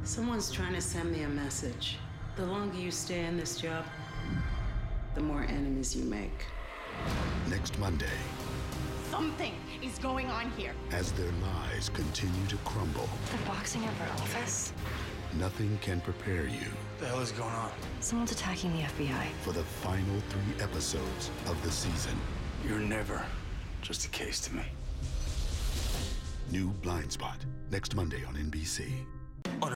Someone's trying to send me a message. The longer you stay in this job, the more enemies you make. Next Monday, Something is going on here. as their lies continue to crumble, They're boxing at our office. nothing can prepare you What the hell is going on? Someone's attacking the FBI. for the final 3 episodes of the season. You're never just a case to me. New Blindspot, next Monday on NBC.